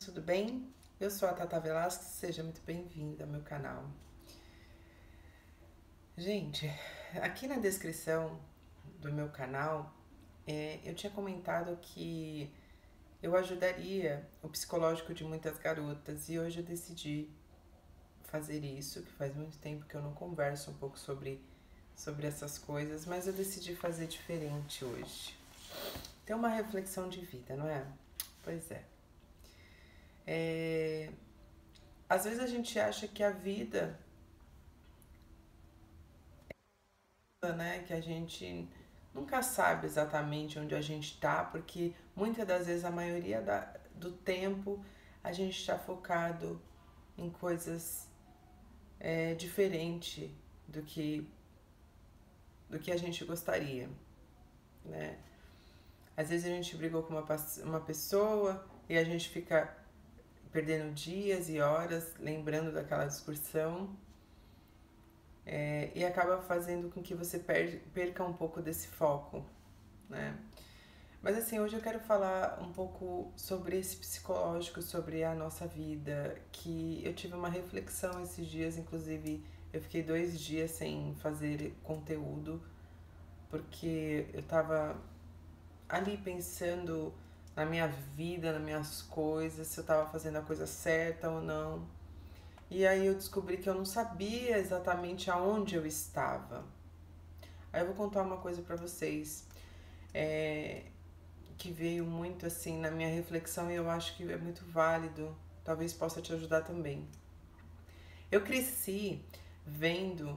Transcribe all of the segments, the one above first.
Tudo bem? Eu sou a Tata Velasquez, seja muito bem-vinda ao meu canal. Gente, aqui na descrição do meu canal, eu tinha comentado que eu ajudaria o psicológico de muitas garotas e hoje eu decidi fazer isso, que faz muito tempo que eu não converso um pouco sobre essas coisas, mas eu decidi fazer diferente hoje. Tem uma reflexão de vida, não é? Pois é. Às vezes a gente acha que a vida, né, que a gente nunca sabe exatamente onde a gente está, porque muitas das vezes, a maioria do tempo, a gente está focado em coisas diferentes do que a gente gostaria, né? Às vezes a gente brigou com uma pessoa e a gente fica perdendo dias e horas lembrando daquela discussão, e acaba fazendo com que você perca um pouco desse foco, né? Mas assim, hoje eu quero falar um pouco sobre esse psicológico, sobre a nossa vida, que eu tive uma reflexão esses dias, inclusive eu fiquei 2 dias sem fazer conteúdo, porque eu tava ali pensando na minha vida, nas minhas coisas, se eu tava fazendo a coisa certa ou não. E aí eu descobri que eu não sabia exatamente aonde eu estava. Aí eu vou contar uma coisa pra vocês. É, que veio muito assim na minha reflexão e eu acho que é muito válido, talvez possa te ajudar também. Eu cresci vendo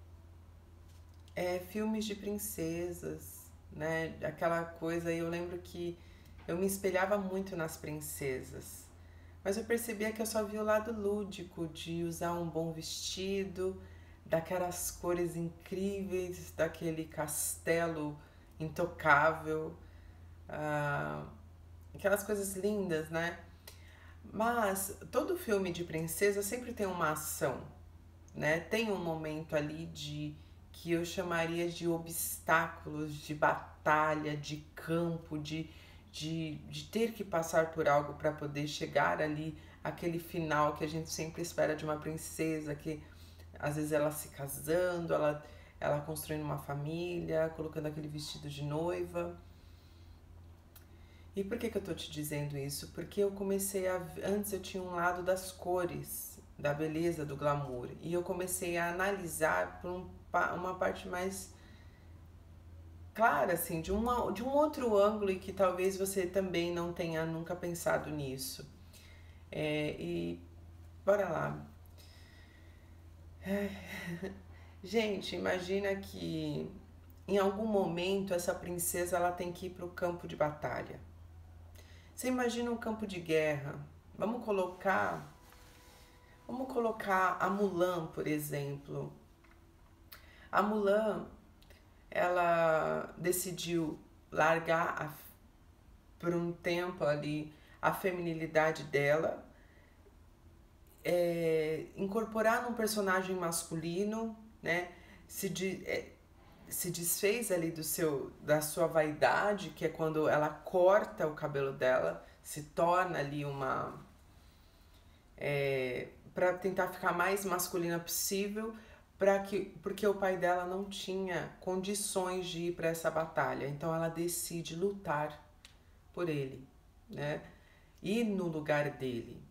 filmes de princesas, né? Aquela coisa, eu lembro que eu me espelhava muito nas princesas. Mas eu percebia que eu só via o lado lúdico de usar um bom vestido, daquelas cores incríveis, daquele castelo intocável, ah, aquelas coisas lindas, né? Mas todo filme de princesa sempre tem uma ação, né? Tem um momento ali de que eu chamaria de obstáculos, de batalha, de campo, de ter que passar por algo para poder chegar ali aquele final que a gente sempre espera de uma princesa, que às vezes ela se casando, ela construindo uma família, colocando aquele vestido de noiva. E por que eu tô te dizendo isso? Porque eu comecei a. Antes eu tinha um lado das cores, da beleza, do glamour. E eu comecei a analisar por uma parte mais clara, assim, de um outro ângulo e que talvez você também não tenha nunca pensado nisso. E bora lá. Gente, imagina que em algum momento essa princesa ela tem que ir para o campo de batalha. Você imagina um campo de guerra. Vamos colocar a Mulan, por exemplo. A Mulan, ela decidiu largar por um tempo ali a feminilidade dela, incorporar num personagem masculino, né? Se, de, é, Se desfez ali da sua vaidade, que é quando ela corta o cabelo dela, se torna ali para tentar ficar mais masculina possível, porque o pai dela não tinha condições de ir para essa batalha. Então ela decide lutar por ele, né? Ir no lugar dele.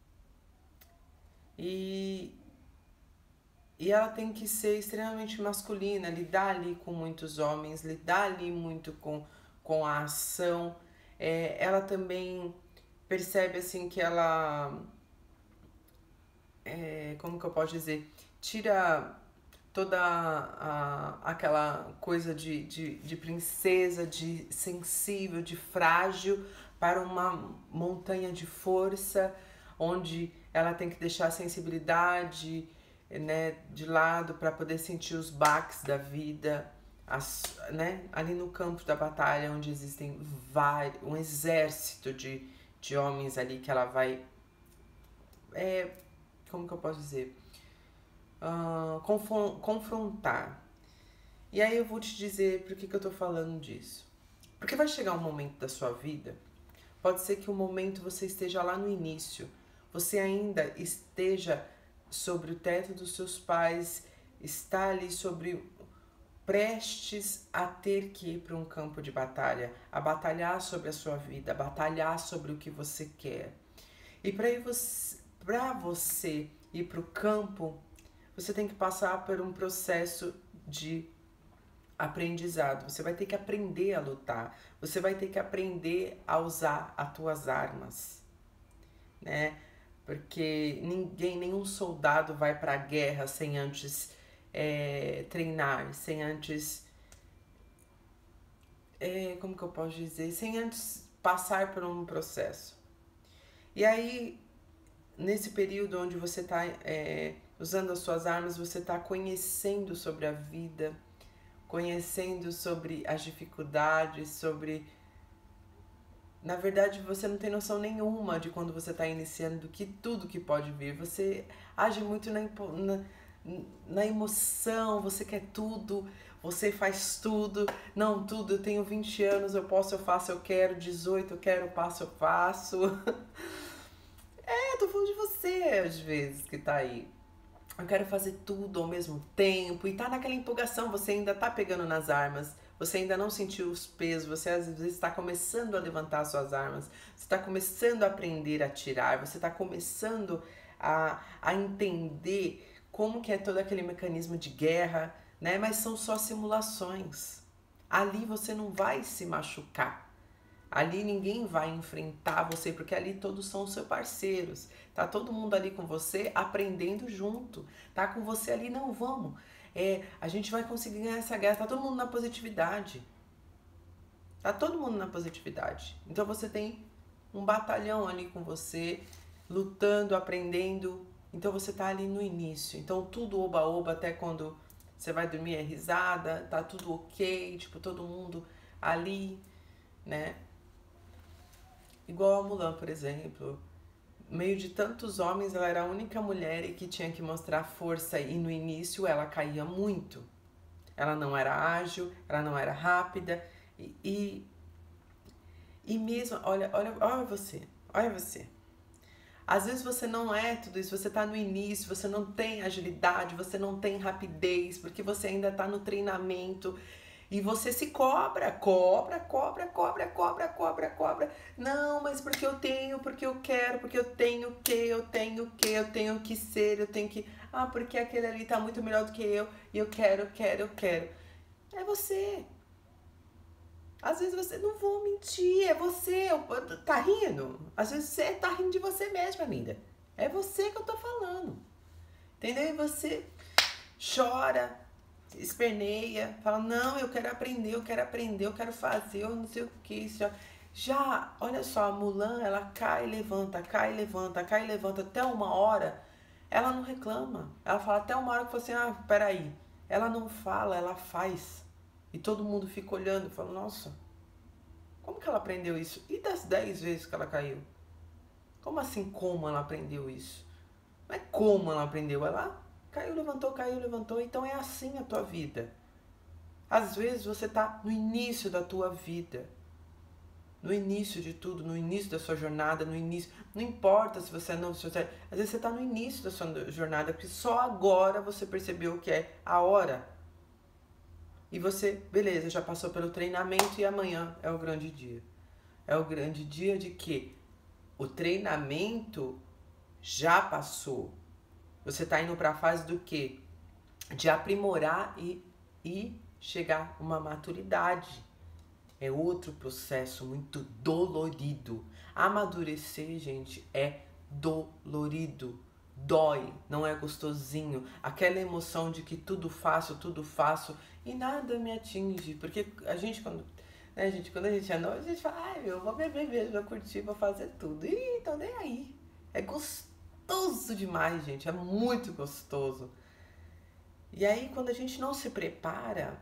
E, e ela tem que ser extremamente masculina, lidar ali com muitos homens, lidar ali muito com a ação. Ela também percebe assim que ela, como que eu posso dizer, tira toda aquela coisa de princesa, de sensível, de frágil, para uma montanha de força, onde ela tem que deixar a sensibilidade, né, de lado para poder sentir os baques da vida, né, ali no campo da batalha, onde existem um exército de homens ali que ela vai, como que eu posso dizer, confrontar. E aí eu vou te dizer por que eu tô falando disso. Porque vai chegar um momento da sua vida Pode ser que o momento você esteja lá no início, você ainda esteja sobre o teto dos seus pais, está ali sobre prestes a ter que ir para um campo de batalha, a batalhar sobre a sua vida, a batalhar sobre o que você quer. E para você ir para o campo, você tem que passar por um processo de aprendizado. Você vai ter que aprender a lutar. Você vai ter que aprender a usar as tuas armas, né? Porque nenhum soldado vai para a guerra sem antes treinar, sem antes, como que eu posso dizer, sem antes passar por um processo. E aí, nesse período onde você está usando as suas armas, você está conhecendo sobre a vida, conhecendo sobre as dificuldades, sobre... Na verdade, você não tem noção nenhuma de quando você está iniciando que tudo que pode vir. Você age muito na emoção, você quer tudo, você faz tudo. Não, tudo, eu tenho 20 anos, eu posso, eu faço, eu quero, 18, eu quero, eu passo, eu faço. Eu tô falando de você, às vezes, que tá aí. Eu quero fazer tudo ao mesmo tempo e tá naquela empolgação, você ainda tá pegando nas armas, você ainda não sentiu os pesos, você às vezes está começando a levantar as suas armas, você está começando a aprender a atirar, você está começando a entender como que é todo aquele mecanismo de guerra, né? Mas são só simulações. Ali você não vai se machucar. Ali ninguém vai enfrentar você, porque ali todos são os seus parceiros. Tá todo mundo ali com você, aprendendo junto. Tá com você ali, não, vamos. A gente vai conseguir ganhar essa guerra. Tá todo mundo na positividade. Tá todo mundo na positividade. Então você tem um batalhão ali com você, lutando, aprendendo. Então você tá ali no início. Então tudo oba-oba, até quando você vai dormir é risada, tá tudo ok, tipo, todo mundo ali, né? Igual a Mulan, por exemplo. No meio de tantos homens, ela era a única mulher que tinha que mostrar força e no início ela caía muito. Ela não era ágil, ela não era rápida e mesmo, olha você. Às vezes você não é tudo isso, você tá no início, você não tem agilidade, você não tem rapidez, porque você ainda tá no treinamento. E você se cobra. Não, mas porque eu tenho, porque eu quero, porque eu tenho que ser, eu tenho que... Ah, porque aquele ali tá muito melhor do que eu, e eu quero. É você. Às vezes você... Não vou mentir, é você. Tá rindo? Às vezes você tá rindo de você mesma, amiga. É você que eu tô falando. Entendeu? E você chora, esperneia, fala, não, eu quero aprender, eu quero fazer, eu não sei o que. Já, olha só, a Mulan, ela cai, levanta, até uma hora, ela não reclama. Ela fala até uma hora que você, peraí. Ela não fala, ela faz. E todo mundo fica olhando e fala, nossa, como que ela aprendeu isso? E das 10 vezes que ela caiu? Como assim, como ela aprendeu isso? Não é como ela aprendeu, ela... Caiu, levantou. Então é assim a tua vida. Às vezes você tá no início da tua vida. No início de tudo, no início da sua jornada, no início... Não importa se você não... Às vezes você tá no início da sua jornada, porque só agora você percebeu que é a hora. E você, beleza, já passou pelo treinamento e amanhã é o grande dia. É o grande dia de que o treinamento já passou. Você está indo para a fase do quê? De aprimorar e chegar a uma maturidade. É outro processo muito dolorido. Amadurecer, gente, é dolorido. Dói, não é gostosinho. Aquela emoção de que tudo faço e nada me atinge. Porque a gente, quando a gente é novo, a gente fala, eu vou beber, vou curtir, vou fazer tudo. E então nem aí. É gostoso demais, gente. É muito gostoso. E aí, quando a gente não se prepara,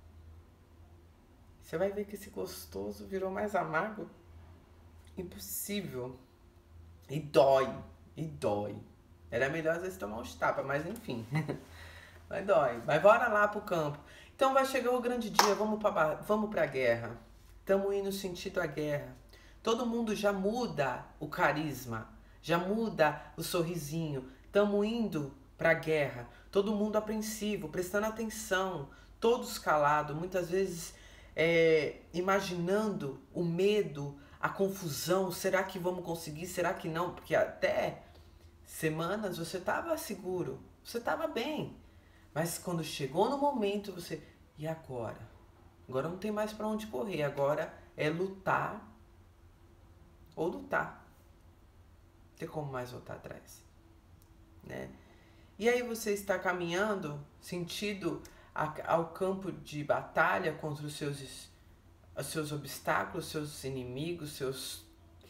você vai ver que esse gostoso virou mais amargo. Impossível. E dói. Era melhor às vezes tomar uns tapas, mas enfim. Mas dói. Mas bora lá pro campo. Então vai chegar o grande dia, vamos pra guerra. Estamos indo sentido à guerra. Todo mundo já muda o carisma, já muda o sorrisinho. Estamos indo para a guerra, todo mundo apreensivo, prestando atenção, todos calados, muitas vezes imaginando o medo, a confusão. Será que vamos conseguir? Será que não? Porque até semanas você estava seguro, você estava bem. Mas quando chegou no momento, você... E agora? Agora não tem mais para onde correr. Agora é lutar ou lutar. Não tem como mais voltar atrás, né? E aí você está caminhando sentido ao campo de batalha contra os seus obstáculos, seus inimigos, seus...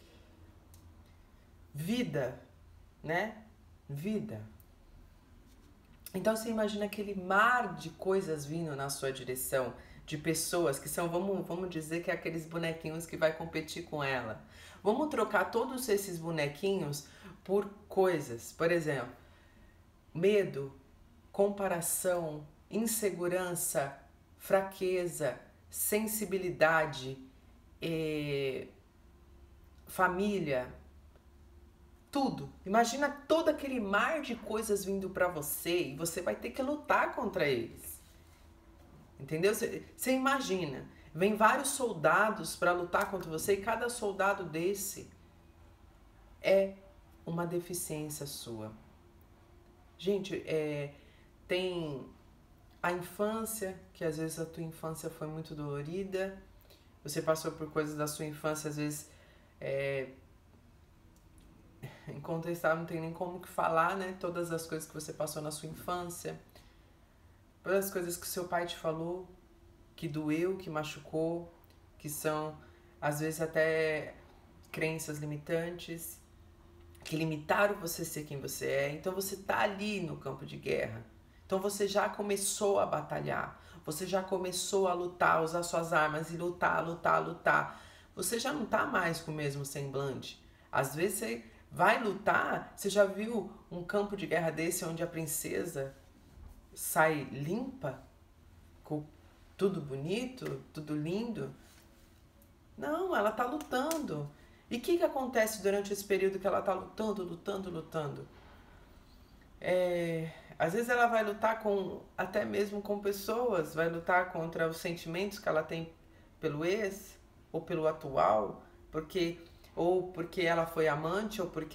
Vida, né? Vida. Então você imagina aquele mar de coisas vindo na sua direção, de pessoas que são, vamos dizer que é aqueles bonequinhos que vai competir com ela. Vamos trocar todos esses bonequinhos por coisas. Por exemplo, medo, comparação, insegurança, fraqueza, sensibilidade, família, tudo. Imagina todo aquele mar de coisas vindo para você e você vai ter que lutar contra eles. Entendeu? Você imagina, vem vários soldados para lutar contra você e cada soldado desse é uma deficiência sua. Gente, tem a infância, que às vezes a tua infância foi muito dolorida, você passou por coisas da sua infância, às vezes incontestável, não tem nem como que falar, né? Todas as coisas que você passou na sua infância, todas as coisas que seu pai te falou, que doeu, que machucou, que são às vezes até crenças limitantes, que limitaram você ser quem você é. Então você tá ali no campo de guerra. Então você já começou a batalhar, você já começou a lutar, usar suas armas e lutar, lutar, lutar. Você já não tá mais com o mesmo semblante. Às vezes você vai lutar, você já viu um campo de guerra desse onde a princesa sai limpa, com tudo bonito, tudo lindo? Não, ela tá lutando. E o que acontece durante esse período que ela tá lutando, lutando, lutando? Às vezes ela vai lutar até mesmo com pessoas, vai lutar contra os sentimentos que ela tem pelo ex, ou pelo atual, ou porque ela foi amante, ou porque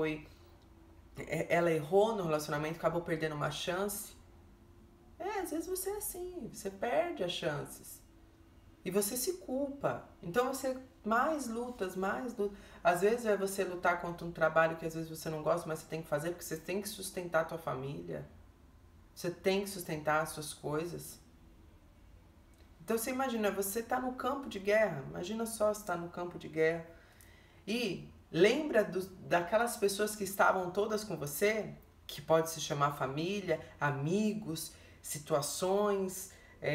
ela errou no relacionamento, acabou perdendo uma chance. Às vezes você é assim, você perde as chances. E você se culpa. Então você mais lutas. Às vezes é você lutar contra um trabalho que às vezes você não gosta, mas você tem que fazer porque você tem que sustentar a tua família. Você tem que sustentar as suas coisas. Então você imagina, você tá no campo de guerra. Imagina só você tá no campo de guerra. E lembra daquelas pessoas que estavam todas com você, que pode se chamar família, amigos, situações,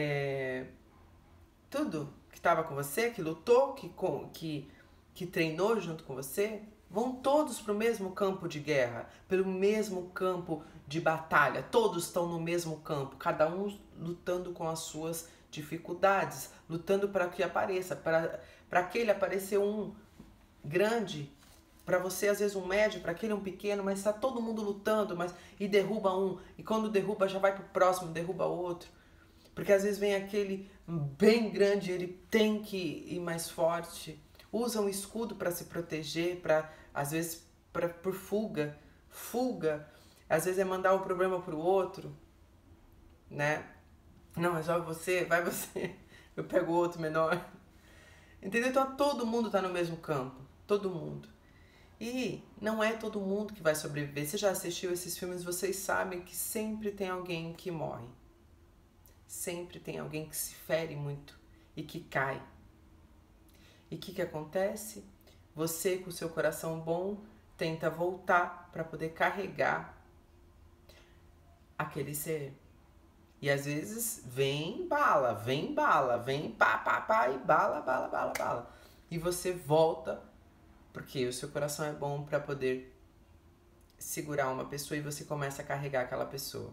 tudo que estava com você, que lutou, que treinou junto com você, vão todos para o mesmo campo de guerra, pelo mesmo campo de batalha. Todos estão no mesmo campo, cada um lutando com as suas dificuldades, lutando para que apareça, para aquele aparecer um grande, para você às vezes um médio, para aquele um pequeno, mas está todo mundo lutando, e derruba um, e quando derruba já vai pro próximo, derruba outro. Porque às vezes vem aquele bem grande, ele tem que ir mais forte. Usa um escudo para se proteger, às vezes por fuga. Às vezes é mandar um problema pro outro, né? Não, resolve você, vai você. Eu pego o outro menor. Entendeu? Então todo mundo tá no mesmo campo. Todo mundo. E não é todo mundo que vai sobreviver. Você já assistiu esses filmes, vocês sabem que sempre tem alguém que morre. Sempre tem alguém que se fere muito e que cai. E o que acontece? Você, com o seu coração bom, tenta voltar para poder carregar aquele ser. E às vezes vem bala, vem pá, e bala. E você volta, porque o seu coração é bom para poder segurar uma pessoa e você começa a carregar aquela pessoa.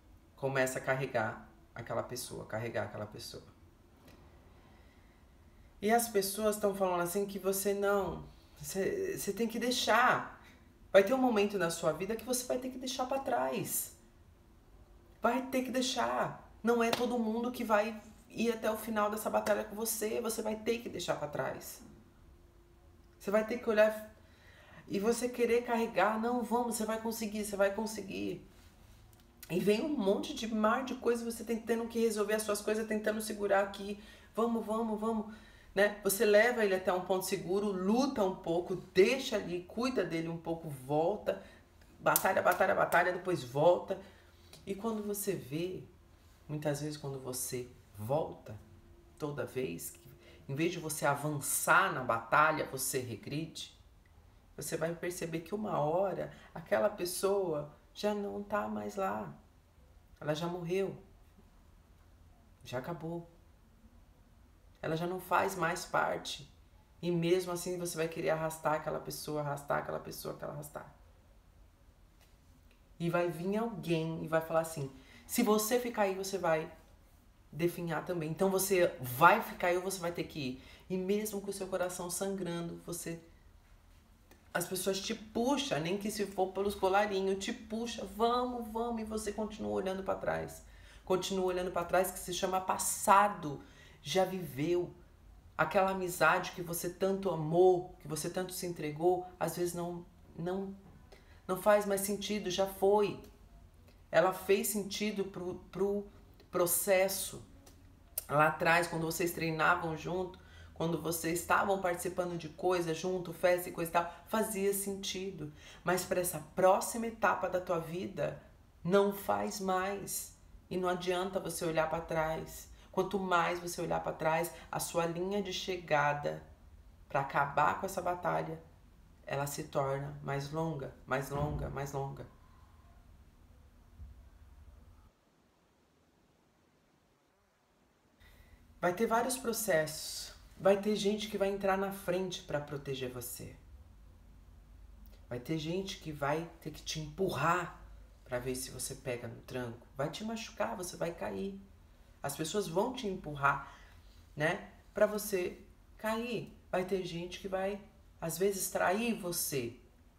Começa a carregar aquela pessoa. E as pessoas estão falando assim que você não, você tem que deixar. Vai ter um momento na sua vida que você vai ter que deixar para trás. Vai ter que deixar. Não é todo mundo que vai ir até o final dessa batalha com você. Você vai ter que deixar para trás. Você vai ter que olhar e você querer carregar. Não, vamos, você vai conseguir, você vai conseguir. E vem um monte de mar de coisas, você tentando que resolver as suas coisas, tentando segurar aqui. Vamos, vamos, vamos. Né? Você leva ele até um ponto seguro, luta um pouco, deixa ali, cuida dele um pouco, volta. Batalha, batalha, batalha, depois volta. E quando você vê, muitas vezes quando você volta, toda vez, em vez de você avançar na batalha, você regride, você vai perceber que uma hora aquela pessoa já não tá mais lá. Ela já morreu. Já acabou. Ela já não faz mais parte. E mesmo assim você vai querer arrastar aquela pessoa, aquela arrastar. E vai vir alguém e vai falar assim: se você ficar aí, você vai definhar também. Então você vai ficar aí ou você vai ter que ir. E mesmo com o seu coração sangrando, as pessoas te puxam, nem que se for pelos colarinhos, te puxa, vamos, vamos, e você continua olhando para trás. Continua olhando para trás, que se chama passado. Já viveu. Aquela amizade que você tanto amou, que você tanto se entregou, às vezes não faz mais sentido, já foi. Ela fez sentido pro processo lá atrás, quando vocês treinavam junto, quando vocês estavam participando de coisa junto, festa e coisa e tal, fazia sentido. Mas para essa próxima etapa da tua vida, não faz mais. E não adianta você olhar para trás. Quanto mais você olhar para trás, a sua linha de chegada para acabar com essa batalha, ela se torna mais longa, mais longa, mais longa. Vai ter vários processos. Vai ter gente que vai entrar na frente para proteger você. Vai ter gente que vai ter que te empurrar para ver se você pega no tranco. Vai te machucar, você vai cair. As pessoas vão te empurrar, né, para você cair. Vai ter gente que vai, às vezes, trair você.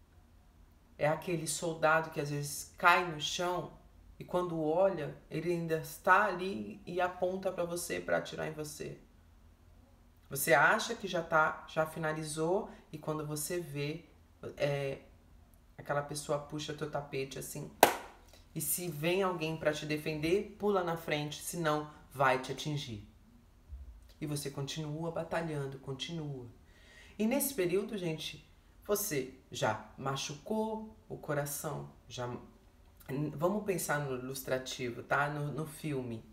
É aquele soldado que às vezes cai no chão e quando olha, ele ainda está ali e aponta para você para atirar em você. Você acha que já finalizou e quando você vê, aquela pessoa puxa teu tapete assim. E se vem alguém para te defender, pula na frente, senão vai te atingir. E você continua batalhando, continua. E nesse período, gente, você já machucou o coração, já. Vamos pensar no ilustrativo, tá? No filme.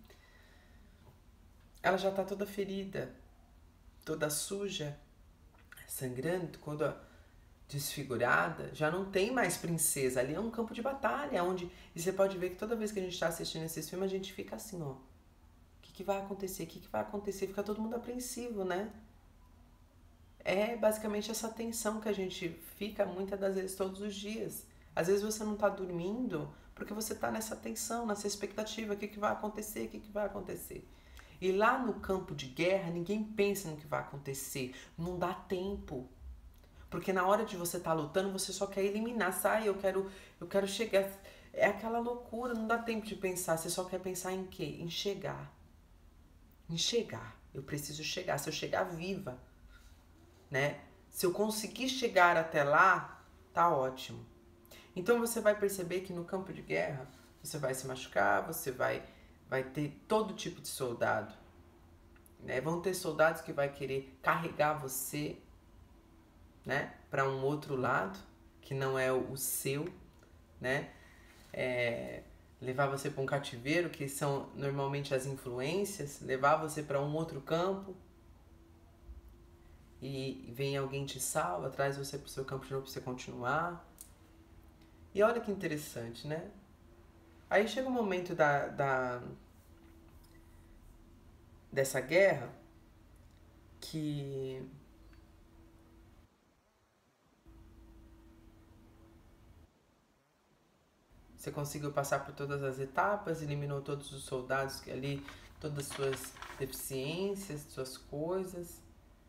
Ela já tá toda ferida, toda suja, sangrando, toda desfigurada. Já não tem mais princesa. Ali é um campo de batalha, onde. E você pode ver que toda vez que a gente tá assistindo esses filmes, a gente fica assim, ó. O que vai acontecer? O que vai acontecer? Fica todo mundo apreensivo, né? É basicamente essa tensão que a gente fica muitas das vezes todos os dias. Às vezes você não tá dormindo porque você tá nessa tensão, nessa expectativa, o que vai acontecer, o que vai acontecer. E lá no campo de guerra, ninguém pensa no que vai acontecer, não dá tempo. Porque na hora de você estar lutando, você só quer eliminar, sai, eu quero chegar. É aquela loucura, não dá tempo de pensar, você só quer pensar em quê? Em chegar. Em chegar. Eu preciso chegar, se eu chegar viva, né? Se eu conseguir chegar até lá, tá ótimo. Então você vai perceber que no campo de guerra, você vai se machucar, você vai ter todo tipo de soldado, né? Vão ter soldados que vai querer carregar você, né, para um outro lado, que não é o seu, né? Levar você para um cativeiro, que são normalmente as influências, levar você para um outro campo, e vem alguém te salva, traz você para o seu campo de novo para você continuar. E olha que interessante, né? Aí chega o momento dessa guerra que você conseguiu passar por todas as etapas, eliminou todos os soldados que ali, todas as suas deficiências, suas coisas.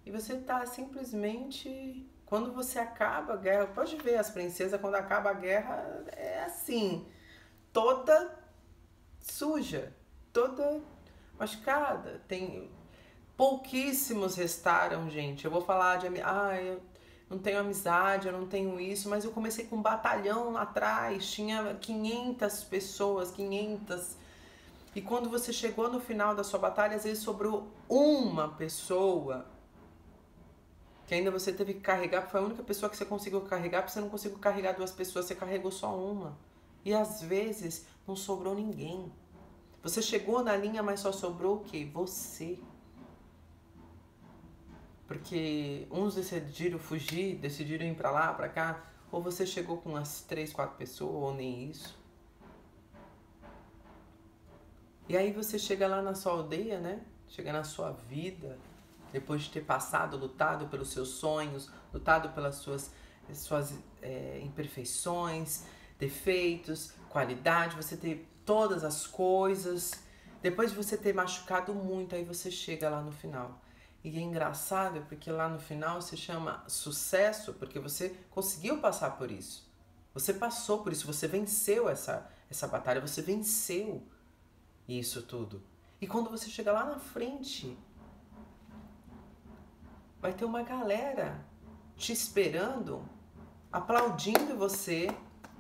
e você tá simplesmente... Quando você acaba a guerra, pode ver as princesas, quando acaba a guerra, é assim, toda suja, toda machucada. Tem pouquíssimos restaram, gente. Eu vou falar de eu não tenho amizade, eu não tenho isso, mas eu comecei com um batalhão lá atrás, tinha 500 pessoas, 500. E quando você chegou no final da sua batalha, às vezes sobrou uma pessoa que ainda você teve que carregar, porque foi a única pessoa que você conseguiu carregar, porque você não conseguiu carregar duas pessoas, você carregou só uma. E às vezes não sobrou ninguém. Você chegou na linha, mas só sobrou o quê? Você. Porque uns decidiram fugir, decidiram ir pra lá, pra cá, ou você chegou com umas 3, 4 pessoas, ou nem isso. E aí você chega lá na sua aldeia, né? Chega na sua vida, depois de ter passado, lutado pelos seus sonhos, lutado pelas suas imperfeições, defeitos, qualidade, você ter todas as coisas. Depois de você ter machucado muito, aí você chega lá no final. E é engraçado porque lá no final se chama sucesso, porque você conseguiu passar por isso. Você passou por isso, você venceu essa batalha, você venceu isso tudo. E quando você chegar lá na frente, vai ter uma galera te esperando, aplaudindo você,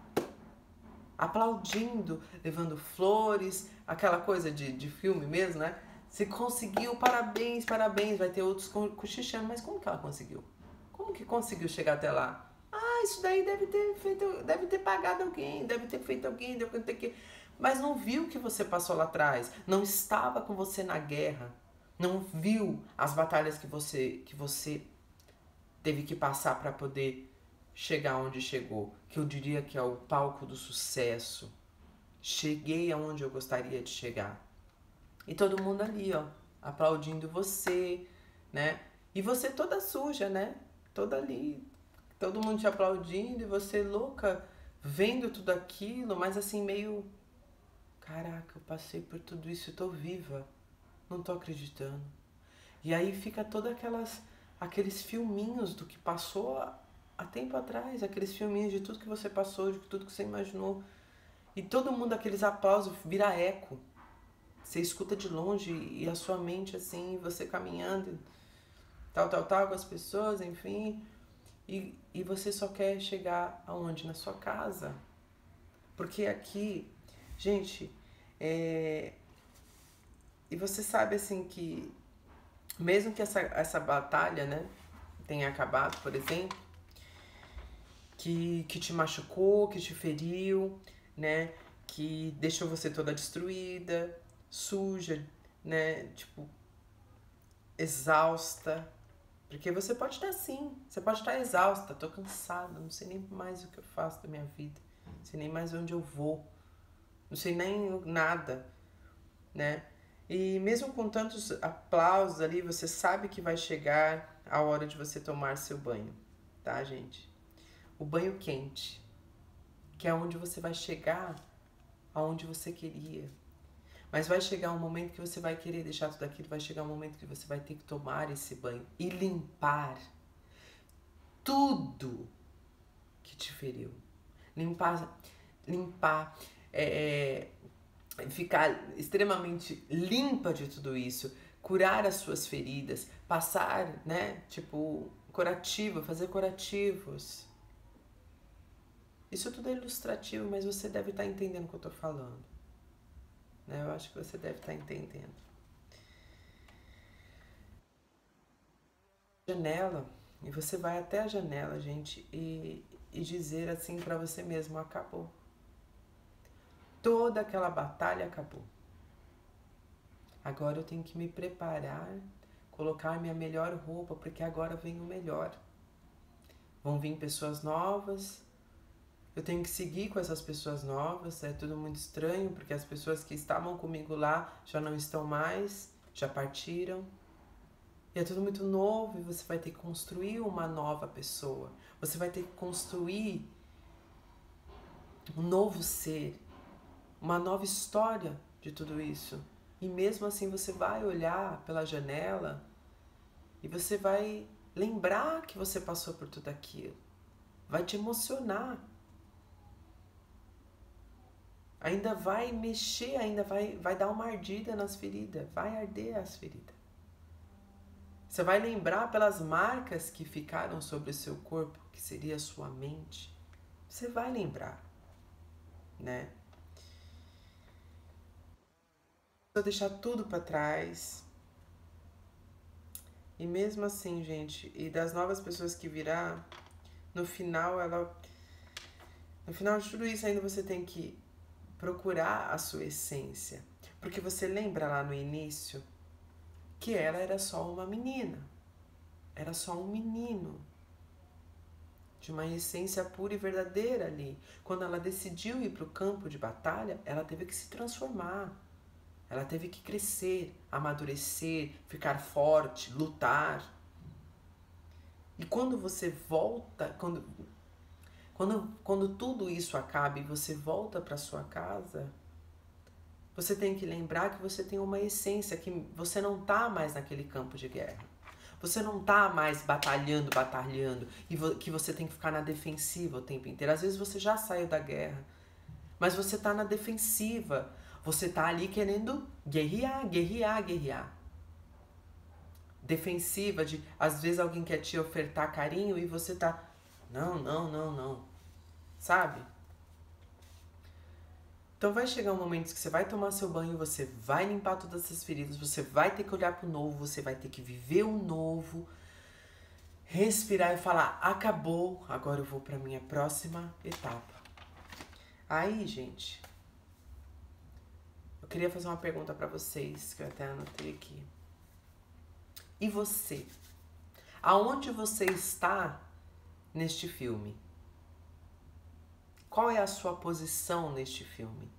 aplaudindo, levando flores, aquela coisa de filme mesmo, né? Você conseguiu, parabéns, parabéns. Vai ter outros cochichando, mas como que ela conseguiu? Como que conseguiu chegar até lá? Ah, isso daí deve ter pagado alguém, deve ter feito alguém, deve ter que... Mas não viu o que você passou lá atrás, não estava com você na guerra, não viu as batalhas que você teve que passar para poder chegar onde chegou, que eu diria que é o palco do sucesso. Cheguei aonde eu gostaria de chegar. E todo mundo ali, ó, aplaudindo você, né? E você toda suja, né? Toda ali, todo mundo te aplaudindo e você louca, vendo tudo aquilo, mas assim meio... Caraca, eu passei por tudo isso e tô viva. Não tô acreditando. E aí fica todas aqueles filminhos do que passou há tempo atrás, aqueles filminhos de tudo que você passou, de tudo que você imaginou. E todo mundo, aqueles aplausos, vira eco. Você escuta de longe e a sua mente assim, você caminhando, tal, com as pessoas, enfim. E você só quer chegar aonde? Na sua casa. Porque aqui, gente, e você sabe assim que, mesmo que essa batalha, né, tenha acabado, por exemplo, que te machucou, que te feriu, né, que deixou você toda destruída, suja, né, tipo, exausta, porque você pode estar assim, você pode estar exausta, tô cansada, não sei nem mais o que eu faço da minha vida, não sei nem mais onde eu vou, não sei nem nada, né, e mesmo com tantos aplausos ali, você sabe que vai chegar a hora de você tomar seu banho, tá, gente? O banho quente, que é onde você vai chegar aonde você queria. Mas vai chegar um momento que você vai querer deixar tudo aquilo, vai chegar um momento que você vai ter que tomar esse banho e limpar tudo que te feriu. Limpar, ficar extremamente limpa de tudo isso, curar as suas feridas, passar, né, tipo, curativo, fazer curativos. Isso tudo é ilustrativo, mas você deve estar entendendo o que eu tô falando. Né? Eu acho que você deve estar entendendo. Janela, e você vai até a janela, gente, e dizer assim para você mesmo: acabou. Toda aquela batalha acabou. Agora eu tenho que me preparar, colocar minha melhor roupa, porque agora vem o melhor. Vão vir pessoas novas. Eu tenho que seguir com essas pessoas novas, é tudo muito estranho, porque as pessoas que estavam comigo lá já não estão mais, já partiram. E é tudo muito novo e você vai ter que construir uma nova pessoa. Você vai ter que construir um novo ser, uma nova história de tudo isso. E mesmo assim você vai olhar pela janela E você vai lembrar que você passou por tudo aquilo. Vai te emocionar. Ainda vai mexer, ainda vai dar uma ardida nas feridas. Vai arder as feridas. Você vai lembrar pelas marcas que ficaram sobre o seu corpo, que seria a sua mente. Você vai lembrar, né? Vou deixar tudo para trás. E mesmo assim, gente, e das novas pessoas que virá, no final de tudo isso ainda você tem que procurar a sua essência. Porque você lembra lá no início que ela era só uma menina. Era só um menino. De uma essência pura e verdadeira ali. Quando ela decidiu ir para o campo de batalha, ela teve que se transformar. Ela teve que crescer, amadurecer, ficar forte, lutar. E quando você volta, quando tudo isso acaba e você volta para sua casa, você tem que lembrar que você tem uma essência, que você não está mais naquele campo de guerra. Você não está mais batalhando, e que você tem que ficar na defensiva o tempo inteiro. Às vezes você já saiu da guerra, mas você está na defensiva. Você está ali querendo guerrear. Defensiva de, às vezes alguém quer te ofertar carinho e você tá, não. Sabe? Então vai chegar um momento que você vai tomar seu banho, você vai limpar todas essas feridas, você vai ter que olhar pro novo, você vai ter que viver o novo, respirar e falar, acabou, agora eu vou pra minha próxima etapa. Aí, gente, eu queria fazer uma pergunta pra vocês, que eu até anotei aqui. E você? Aonde você está neste filme? Qual é a sua posição neste filme?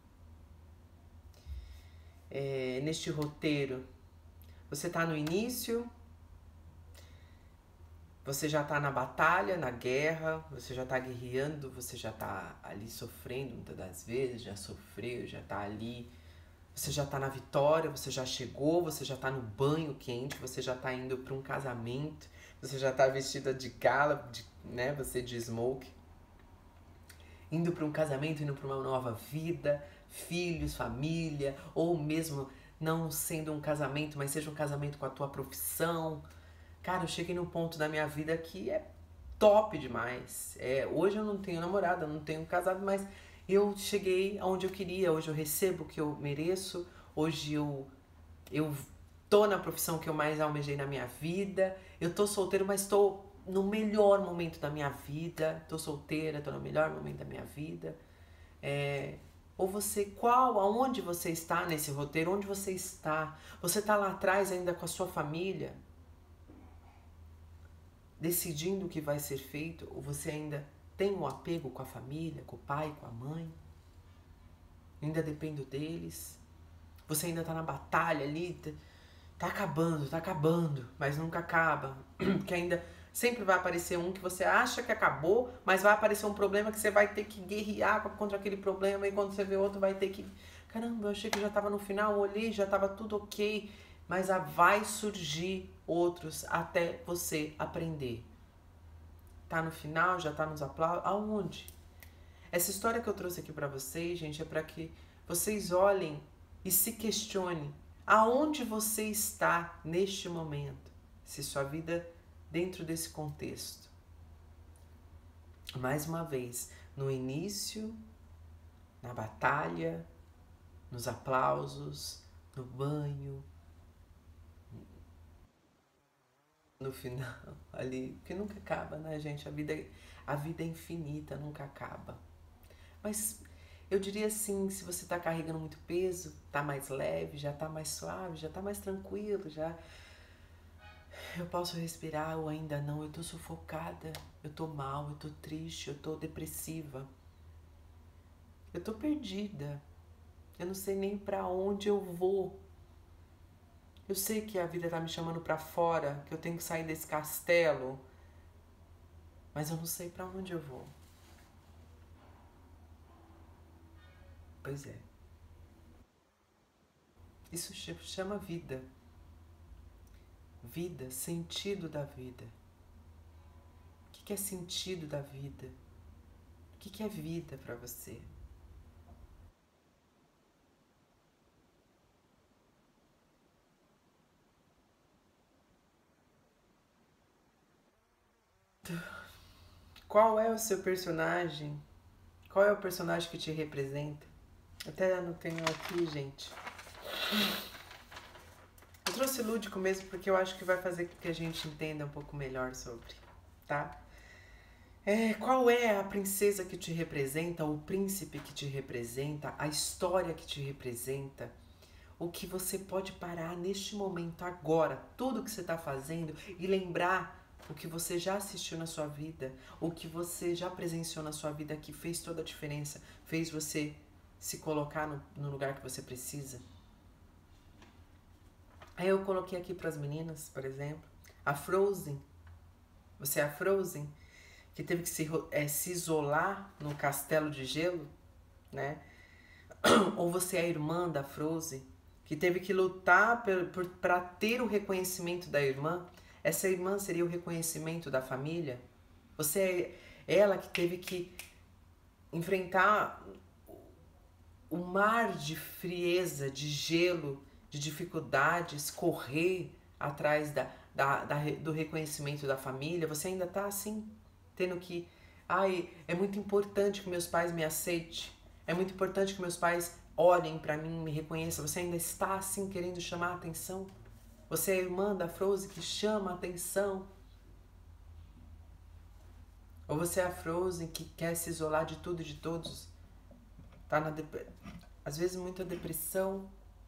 Neste roteiro? Você está no início? Você já está na batalha, na guerra? Você já está guerreando? Você já está ali sofrendo muitas das vezes? Já sofreu, já está ali? Você já está na vitória? Você já chegou? Você já está no banho quente? Você já está indo para um casamento? Você já está vestida de gala, né? Você de smoke? Indo para um casamento, indo para uma nova vida, filhos, família, ou mesmo não sendo um casamento, mas seja um casamento com a tua profissão. Cara, eu cheguei num ponto da minha vida que é top demais. Hoje eu não tenho namorada, não tenho casado, mas eu cheguei aonde eu queria. Hoje eu recebo o que eu mereço. Hoje eu tô na profissão que eu mais almejei na minha vida. Eu tô solteiro, mas tô no melhor momento da minha vida, tô solteira, tô no melhor momento da minha vida. Ou você, aonde você está nesse roteiro? Onde você está? Você tá lá atrás ainda com a sua família, decidindo o que vai ser feito? Ou você ainda tem um apego com a família, com o pai, com a mãe? Ainda dependo deles? Você ainda tá na batalha ali, tá acabando, mas nunca acaba, que ainda sempre vai aparecer um que você acha que acabou, mas vai aparecer um problema que você vai ter que guerrear contra aquele problema, e quando você vê outro vai ter que, caramba, eu achei que já tava no final, olhei, já tava tudo ok, mas vai surgir outros até você aprender. Tá no final, já tá nos aplausos, aonde? Essa história que eu trouxe aqui pra vocês, gente, é pra que vocês olhem e se questionem aonde você está neste momento, se sua vida dentro desse contexto. Mais uma vez, no início, na batalha, nos aplausos, no banho, no final, ali, porque nunca acaba, né, gente? A vida é infinita, nunca acaba. Mas eu diria assim, se você está carregando muito peso, tá mais leve, já tá mais suave, já tá mais tranquilo, já eu posso respirar ou ainda não, eu tô sufocada, eu tô mal, eu tô triste, eu tô depressiva. Eu tô perdida. Eu não sei nem pra onde eu vou. Eu sei que a vida tá me chamando pra fora, que eu tenho que sair desse castelo, mas eu não sei pra onde eu vou. Pois é. Isso chama vida. Vida, sentido da vida. O que é sentido da vida? O que é vida para você? Qual é o seu personagem? Qual é o personagem que te representa? Até anotei aqui, gente. Eu trouxe lúdico mesmo porque eu acho que vai fazer com que a gente entenda um pouco melhor sobre, tá? Qual é a princesa que te representa, o príncipe que te representa, a história que te representa? O que você pode parar neste momento, agora, tudo que você está fazendo e lembrar o que você já assistiu na sua vida, o que você já presenciou na sua vida que fez toda a diferença, fez você se colocar no lugar que você precisa. Aí eu coloquei aqui para as meninas, por exemplo, a Frozen. Você é a Frozen, que teve que se isolar no castelo de gelo, né? Ou você é a irmã da Frozen, que teve que lutar para ter o reconhecimento da irmã. Essa irmã seria o reconhecimento da família. Você é ela que teve que enfrentar o mar de frieza, de gelo, de dificuldades, correr atrás do reconhecimento da família. Você ainda está assim, tendo que... Ai, é muito importante que meus pais me aceitem. É muito importante que meus pais olhem para mim, me reconheçam. Você ainda está assim querendo chamar a atenção? Você é a irmã da Frozen que chama a atenção? Ou você é a Frozen que quer se isolar de tudo e de todos? Tá às vezes muita depressão.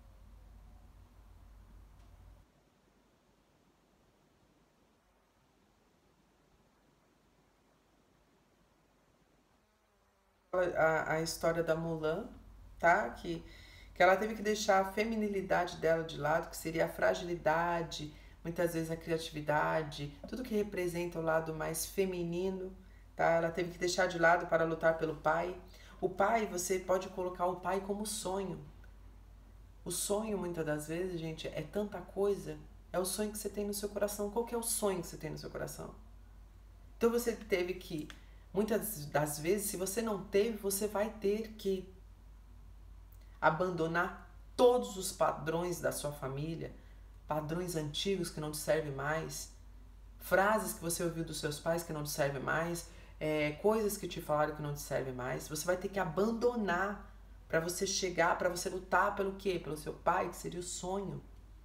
A história da Mulan, tá? Que ela teve que deixar a feminilidade dela de lado, que seria a fragilidade, muitas vezes a criatividade, tudo que representa o lado mais feminino, tá? Ela teve que deixar de lado para lutar pelo pai. O pai, você pode colocar o pai como sonho. O sonho, muitas das vezes, gente, é tanta coisa. É o sonho que você tem no seu coração. Qual que é o sonho que você tem no seu coração? Então você teve que, muitas das vezes, se você não teve, você vai ter que abandonar todos os padrões da sua família, padrões antigos que não te servem mais, frases que você ouviu dos seus pais que não te servem mais, coisas que te falaram que não te servem mais. Você vai ter que abandonar para você chegar, para você lutar pelo quê? Pelo seu pai, que seria o sonho.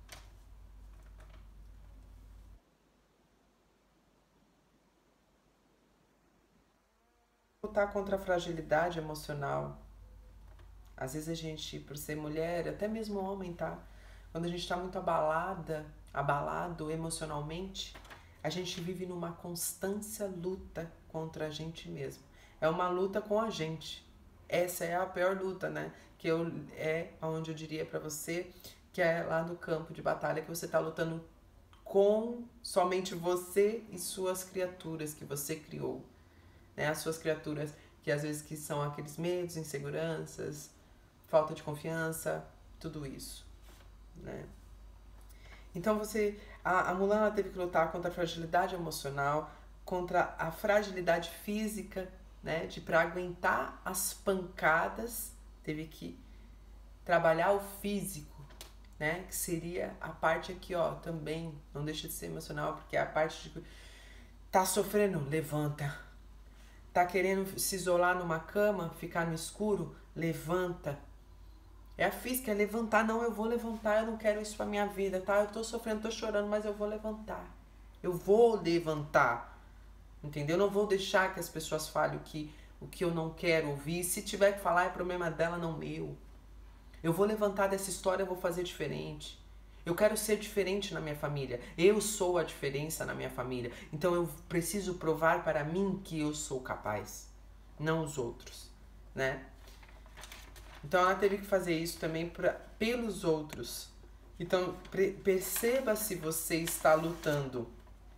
Lutar contra a fragilidade emocional. Às vezes a gente, por ser mulher, até mesmo homem, tá? Quando a gente está muito abalado emocionalmente, a gente vive numa constância luta contra a gente mesmo. É uma luta com a gente. Essa é a pior luta, né? É onde eu diria para você que é lá no campo de batalha, que você tá lutando com somente você e suas criaturas que você criou, né? As suas criaturas que às vezes que são aqueles medos, inseguranças, falta de confiança, tudo isso, né? Então a Mulan ela teve que lutar contra a fragilidade emocional, contra a fragilidade física, né? De para aguentar as pancadas, teve que trabalhar o físico, né? Que seria a parte aqui, ó, também, não deixa de ser emocional, porque é a parte de tá sofrendo, levanta. Tá querendo se isolar numa cama, ficar no escuro, levanta. É a física, é levantar. Não, eu vou levantar, eu não quero isso pra minha vida, tá? Eu tô sofrendo, tô chorando, mas eu vou levantar. Eu vou levantar. Entendeu? Eu não vou deixar que as pessoas falem o que eu não quero ouvir. Se tiver que falar, é problema dela, não meu. Eu vou levantar dessa história, eu vou fazer diferente. Eu quero ser diferente na minha família. Eu sou a diferença na minha família. Então eu preciso provar para mim que eu sou capaz, não os outros, né? Então ela teve que fazer isso também pelos outros. Então perceba se você está lutando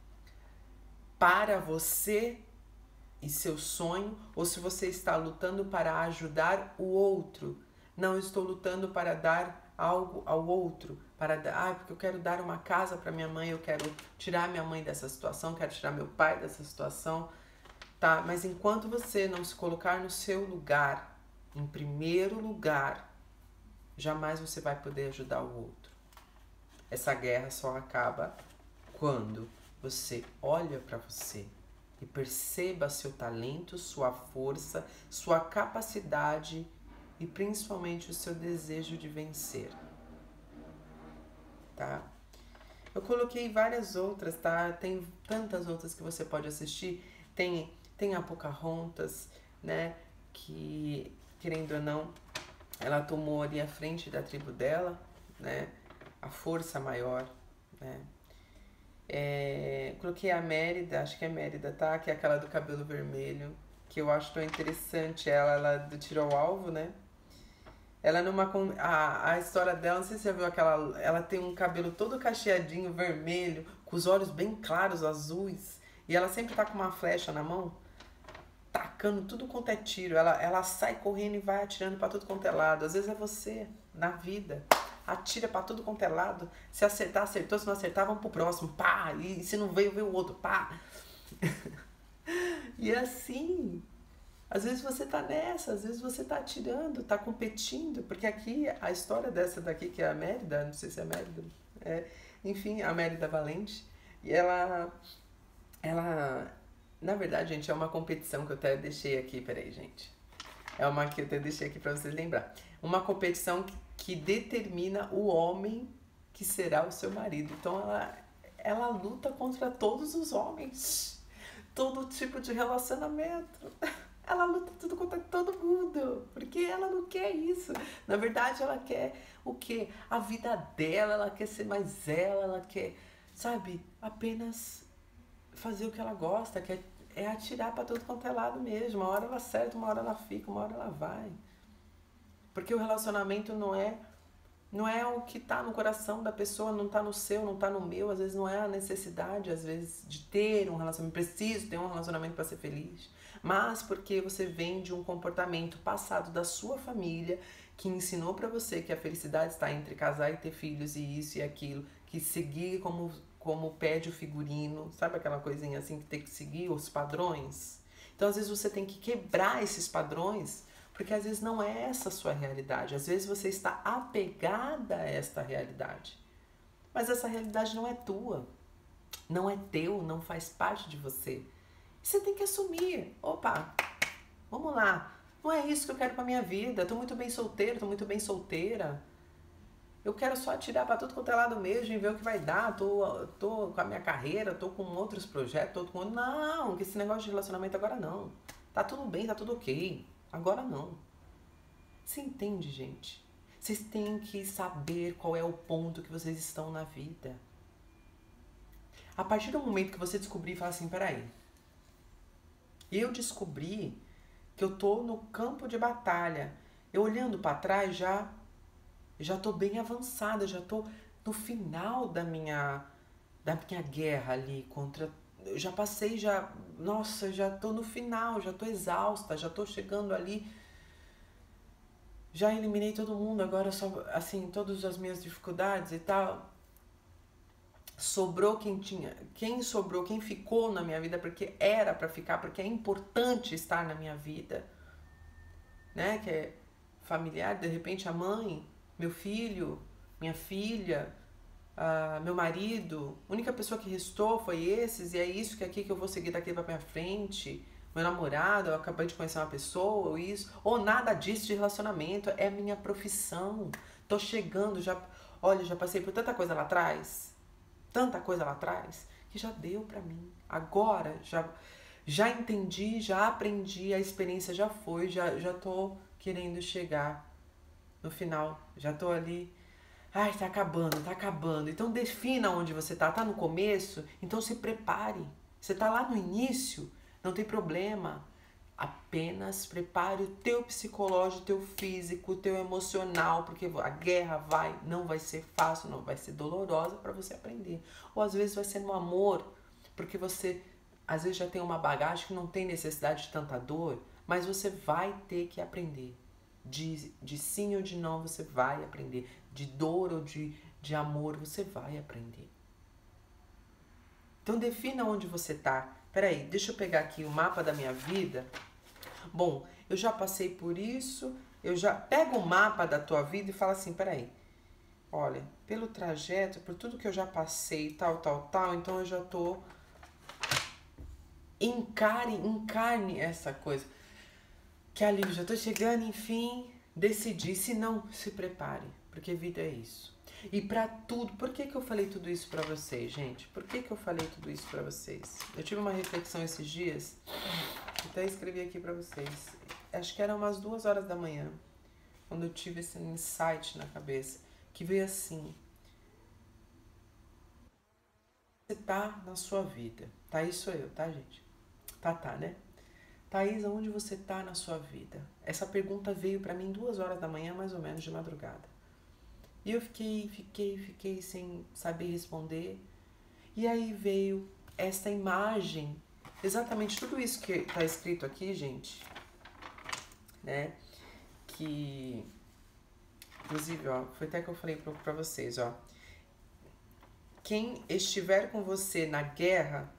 para você e seu sonho ou se você está lutando para ajudar o outro. Não estou lutando para dar algo ao outro, porque eu quero dar uma casa para minha mãe, eu quero tirar minha mãe dessa situação, quero tirar meu pai dessa situação, tá? Mas enquanto você não se colocar no seu lugar, em primeiro lugar, jamais você vai poder ajudar o outro. Essa guerra só acaba quando você olha para você e perceba seu talento, sua força, sua capacidade e principalmente o seu desejo de vencer, tá? Eu coloquei várias outras, tá? Tem tantas outras que você pode assistir. Tem a Pocahontas, né? Que, querendo ou não, ela tomou ali a frente da tribo dela, né? A força maior, né? Coloquei a Mérida, acho que é Mérida, tá? Que é aquela do cabelo vermelho, que eu acho tão interessante, ela do tiro ao alvo, né? Ela a história dela, não sei se você já viu aquela, ela tem um cabelo todo cacheadinho, vermelho, com os olhos bem claros, azuis, e ela sempre tá com uma flecha na mão, tacando tudo quanto é tiro, ela sai correndo e vai atirando pra tudo quanto é lado. Às vezes é você, na vida, atira pra tudo quanto é lado, se acertar, acertou, se não acertar, vamos pro próximo, pá, e se não veio, veio o outro, pá. E assim, às vezes você tá nessa, às vezes você tá atirando, tá competindo, porque aqui, a história dessa daqui, que é a Mérida, não sei se é a Mérida, enfim, a Mérida Valente, e ela, na verdade, gente, é uma competição que eu até deixei aqui, peraí, gente, é uma que eu até deixei aqui pra vocês lembrar, uma competição que determina o homem que será o seu marido, então ela luta contra todos os homens, todo tipo de relacionamento. Ela luta tudo contra todo mundo, porque ela não quer isso. Na verdade, ela quer o quê? A vida dela, ela quer ser mais ela quer, sabe, apenas fazer o que ela gosta, que é atirar pra todo quanto é lado mesmo. Uma hora ela acerta, uma hora ela fica, uma hora ela vai. Porque o relacionamento não é o que tá no coração da pessoa, não tá no seu, não tá no meu. Às vezes não é a necessidade, às vezes, de ter um relacionamento. Preciso ter um relacionamento para ser feliz. Mas porque você vem de um comportamento passado da sua família que ensinou para você que a felicidade está entre casar e ter filhos e isso e aquilo, que seguir como pede o figurino, sabe aquela coisinha assim que tem que seguir os padrões? Então às vezes você tem que quebrar esses padrões, porque às vezes não é essa a sua realidade, às vezes você está apegada a esta realidade, mas essa realidade não é tua, não é teu, não faz parte de você. Você tem que assumir, opa, vamos lá, não é isso que eu quero pra minha vida, tô muito bem solteiro, tô muito bem solteira, eu quero só atirar pra tudo quanto é lado mesmo e ver o que vai dar, tô com a minha carreira, tô com outros projetos, tô com... Não, que esse negócio de relacionamento agora não, tá tudo bem, tá tudo ok, agora não. Você entende, gente? Vocês têm que saber qual é o ponto que vocês estão na vida. A partir do momento que você descobrir e falar assim, peraí, eu descobri que eu tô no campo de batalha. Eu olhando para trás já tô bem avançada, já tô no final da minha guerra ali contra, eu já passei, nossa, já tô no final, já tô exausta, já tô chegando ali, já eliminei todo mundo, agora só assim, todas as minhas dificuldades e tal. Sobrou quem sobrou, quem ficou na minha vida porque era para ficar, porque é importante estar na minha vida, né? Que é familiar, de repente a mãe, meu filho, minha filha, meu marido, a única pessoa que restou foi esses, e é isso que aqui que eu vou seguir daqui para minha frente. Meu namorado, eu acabei de conhecer uma pessoa, ou isso, ou nada disso de relacionamento, é minha profissão. Tô chegando, olha, já passei por tanta coisa lá atrás, que já deu pra mim. Agora, já entendi, já aprendi, a experiência já foi, já tô querendo chegar no final, já tô ali, ai, tá acabando. Então defina onde você tá no começo, então se prepare. Você tá lá no início, não tem problema. Apenas prepare o teu psicológico, o teu físico, o teu emocional, porque a guerra não vai ser fácil, não vai ser dolorosa para você aprender. Ou às vezes vai ser no amor, porque você às vezes já tem uma bagagem que não tem necessidade de tanta dor, mas você vai ter que aprender. De sim ou de não você vai aprender. De dor ou de amor você vai aprender. Então defina onde você tá. Peraí, deixa eu pegar aqui o mapa da minha vida. Bom, eu já passei por isso. Eu já pego o mapa da tua vida e fala assim, peraí. Olha, pelo trajeto, por tudo que eu já passei, tal, então eu já tô... Encarne essa coisa. Que alívio, já tô chegando, enfim, decidi. Se não, se prepare, porque vida é isso. E pra tudo, por que eu falei tudo isso pra vocês, gente? Por que eu falei tudo isso pra vocês? Eu tive uma reflexão esses dias, até escrevi aqui pra vocês. Acho que eram umas 2 horas da manhã, quando eu tive esse insight na cabeça, que veio assim: você tá na sua vida. Thaís sou eu, tá, gente? Tá, né? Thaís, aonde você tá na sua vida? Essa pergunta veio pra mim 2 horas da manhã, mais ou menos, de madrugada. E eu fiquei sem saber responder. E aí veio esta imagem, exatamente tudo isso que tá escrito aqui, gente, né? Que, inclusive, ó, foi até que eu falei pra vocês, ó. Quem estiver com você na guerra,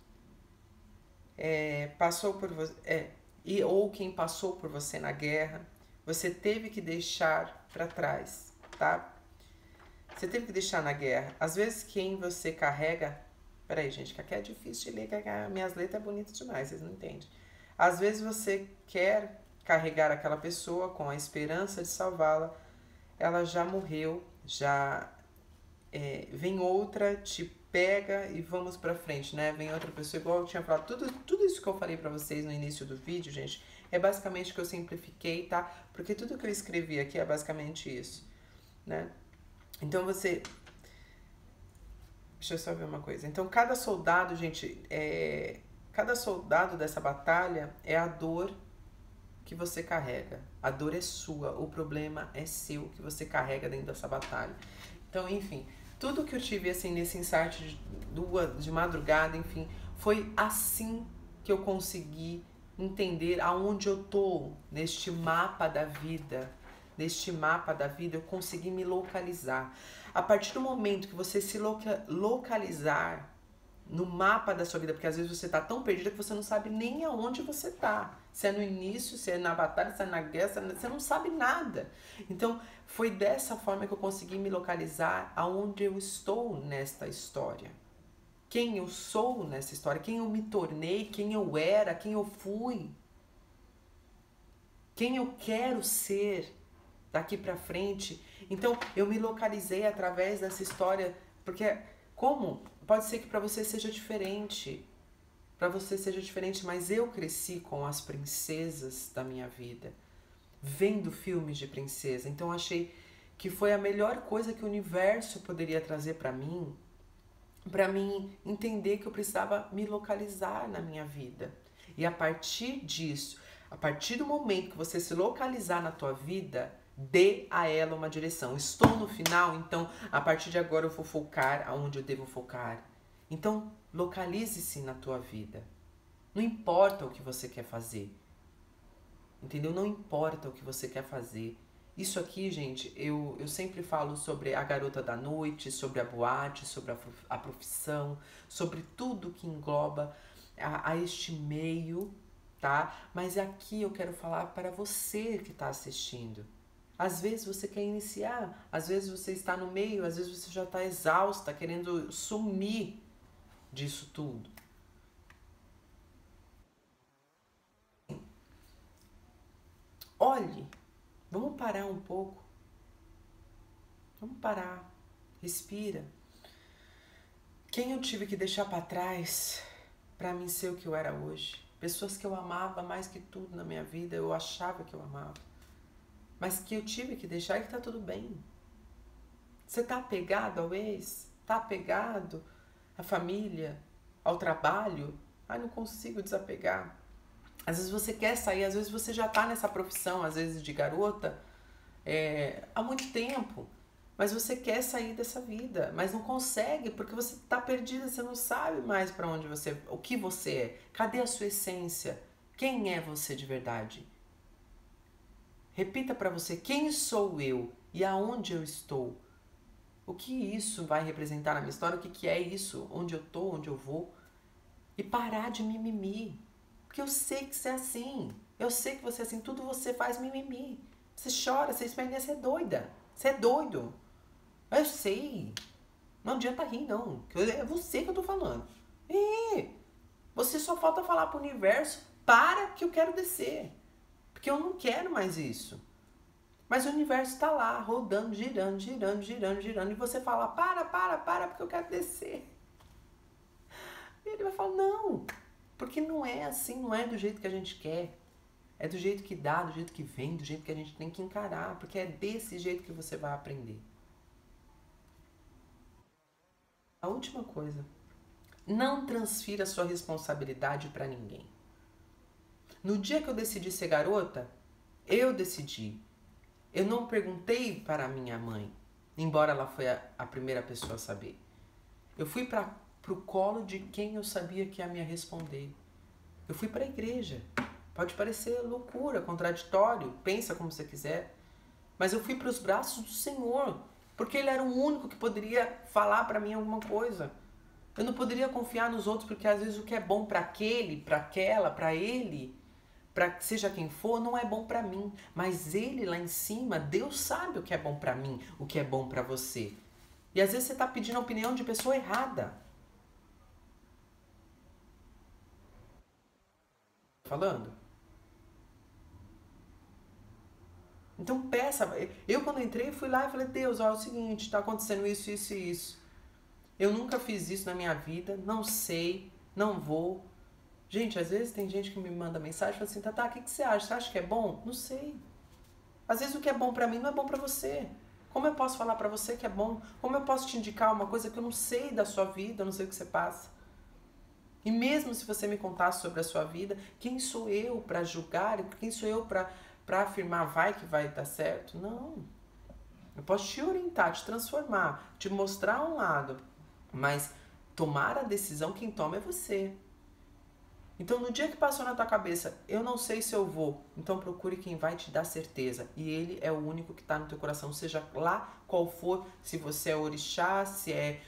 passou por você, ou quem passou por você na guerra, você teve que deixar para trás, tá? Você teve que deixar na guerra. Às vezes quem você carrega... Peraí, gente, que aqui é difícil de ler, que minhas letras é bonita demais, vocês não entendem. Às vezes você quer carregar aquela pessoa com a esperança de salvá-la. Ela já morreu, já vem outra, te pega e vamos pra frente, né? Vem outra pessoa, igual eu tinha falado. Tudo isso que eu falei pra vocês no início do vídeo, gente, é basicamente que eu simplifiquei, tá? Porque tudo que eu escrevi aqui é basicamente isso, né? Então você... Deixa eu só ver uma coisa. Então cada soldado, gente, cada soldado dessa batalha é a dor que você carrega. A dor é sua, o problema é seu, que você carrega dentro dessa batalha. Então, enfim, tudo que eu tive assim nesse insight de madrugada, enfim, foi assim que eu consegui entender aonde eu tô neste mapa da vida. Neste mapa da vida, eu consegui me localizar. A partir do momento que você se localizar no mapa da sua vida, porque às vezes você tá tão perdida que você não sabe nem aonde você tá. Se é no início, se é na batalha, se é na guerra, você não sabe nada. Então, foi dessa forma que eu consegui me localizar aonde eu estou nesta história. Quem eu sou nessa história, quem eu me tornei, quem eu era, quem eu fui. Quem eu quero ser daqui pra frente. Então, eu me localizei através dessa história, porque como? Pode ser que para você seja diferente. Para você seja diferente, mas eu cresci com as princesas da minha vida, vendo filmes de princesa. Então achei que foi a melhor coisa que o universo poderia trazer para mim entender que eu precisava me localizar na minha vida. E a partir disso, a partir do momento que você se localizar na tua vida, dê a ela uma direção. Estou no final, então a partir de agora eu vou focar aonde eu devo focar. Então, localize-se na tua vida. Não importa o que você quer fazer. Entendeu? Não importa o que você quer fazer. Isso aqui, gente, eu sempre falo sobre a garota da noite, sobre a boate, sobre a profissão, sobre tudo que engloba a este meio, tá? Mas aqui eu quero falar para você que está assistindo. Às vezes você quer iniciar, às vezes você está no meio, às vezes você já está exausta, querendo sumir disso tudo. Olhe, vamos parar um pouco. Vamos parar, respira. Quem eu tive que deixar para trás para mim ser o que eu era hoje? Pessoas que eu amava mais que tudo na minha vida, eu achava que eu amava. Mas que eu tive que deixar e que tá tudo bem. Você tá apegado ao ex? Tá apegado à família? Ao trabalho? Ai, não consigo desapegar. Às vezes você quer sair, às vezes você já tá nessa profissão, às vezes de garota, há muito tempo. Mas você quer sair dessa vida, mas não consegue porque você tá perdida, você não sabe mais para onde você, o que você é. Cadê a sua essência? Quem é você de verdade? Repita para você quem sou eu e aonde eu estou. O que isso vai representar na minha história? O que é isso? Onde eu tô? Onde eu vou? E parar de mimimi. Porque eu sei que você é assim. Eu sei que você é assim. Tudo você faz mimimi. Você chora, você espera, você é doida. Você é doido. Eu sei. Não adianta rir, não. É você que eu tô falando. E você só falta falar pro universo, para que eu quero descer. Porque eu não quero mais isso. Mas o universo está lá, rodando, girando, girando, girando, girando. E você fala, para, porque eu quero descer. E ele vai falar, não. Porque não é assim, não é do jeito que a gente quer. É do jeito que dá, do jeito que vem, do jeito que a gente tem que encarar. Porque é desse jeito que você vai aprender. A última coisa. Não transfira sua responsabilidade para ninguém. No dia que eu decidi ser garota, eu decidi. Eu não perguntei para a minha mãe, embora ela foi a primeira pessoa a saber. Eu fui para o colo de quem eu sabia que ia me responder. Eu fui para a igreja. Pode parecer loucura, contraditório, pensa como você quiser. Mas eu fui para os braços do Senhor, porque Ele era o único que poderia falar para mim alguma coisa. Eu não poderia confiar nos outros, porque às vezes o que é bom para aquele, para aquela, para ele, para seja quem for, não é bom para mim. Mas Ele lá em cima, Deus sabe o que é bom para mim, o que é bom para você. E às vezes você está pedindo a opinião de pessoa errada. Falando? Então peça. Eu quando entrei fui lá e falei, Deus, olha é o seguinte, está acontecendo isso, isso e isso. Eu nunca fiz isso na minha vida, não sei, não vou. Gente, às vezes tem gente que me manda mensagem e fala assim, Tatá, o que você acha? Você acha que é bom? Não sei. Às vezes o que é bom pra mim não é bom pra você. Como eu posso falar pra você que é bom? Como eu posso te indicar uma coisa que eu não sei da sua vida, eu não sei o que você passa? E mesmo se você me contasse sobre a sua vida, quem sou eu pra julgar? Quem sou eu pra afirmar vai que vai dar certo? Não. Eu posso te orientar, te transformar, te mostrar um lado, mas tomar a decisão quem toma é você. Então, no dia que passou na tua cabeça, eu não sei se eu vou, então procure quem vai te dar certeza. E ele é o único que está no teu coração, seja lá qual for, se você é orixá, se é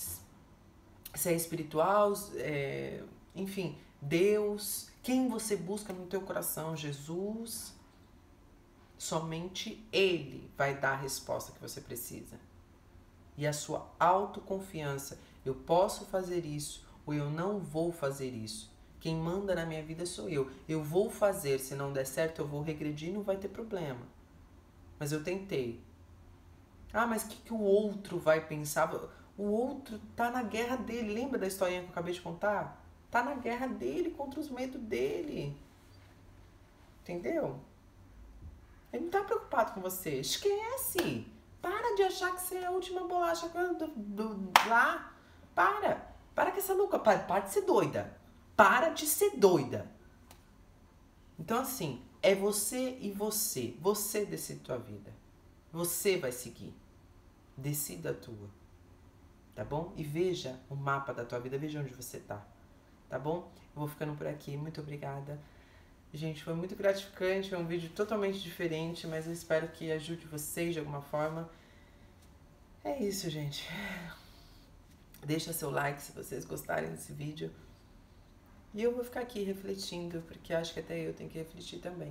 espiritual, enfim, Deus, quem você busca no teu coração, Jesus, somente Ele vai dar a resposta que você precisa. E a sua autoconfiança, eu posso fazer isso ou eu não vou fazer isso. Quem manda na minha vida sou eu. Eu vou fazer, se não der certo eu vou regredir e não vai ter problema. Mas eu tentei. Ah, mas o que o outro vai pensar? O outro tá na guerra dele. Lembra da historinha que eu acabei de contar? Tá na guerra dele contra os medos dele. Entendeu? Ele não tá preocupado com você. Esquece. Para de achar que você é a última bolacha lá. Para com essa louca. Para de ser doida. Para de ser doida. Então, assim, é você e você. Você decide tua vida. Você vai seguir. Decida a tua. Tá bom? E veja o mapa da tua vida. Veja onde você tá. Tá bom? Eu vou ficando por aqui. Muito obrigada. Gente, foi muito gratificante. Foi um vídeo totalmente diferente, mas eu espero que ajude vocês de alguma forma. É isso, gente. Deixa seu like se vocês gostarem desse vídeo. E eu vou ficar aqui refletindo, porque acho que até eu tenho que refletir também.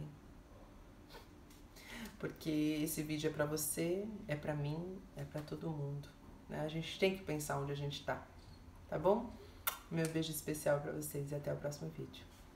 Porque esse vídeo é pra você, é pra mim, é pra todo mundo. Né? A gente tem que pensar onde a gente tá. Tá bom? Meu beijo especial pra vocês e até o próximo vídeo.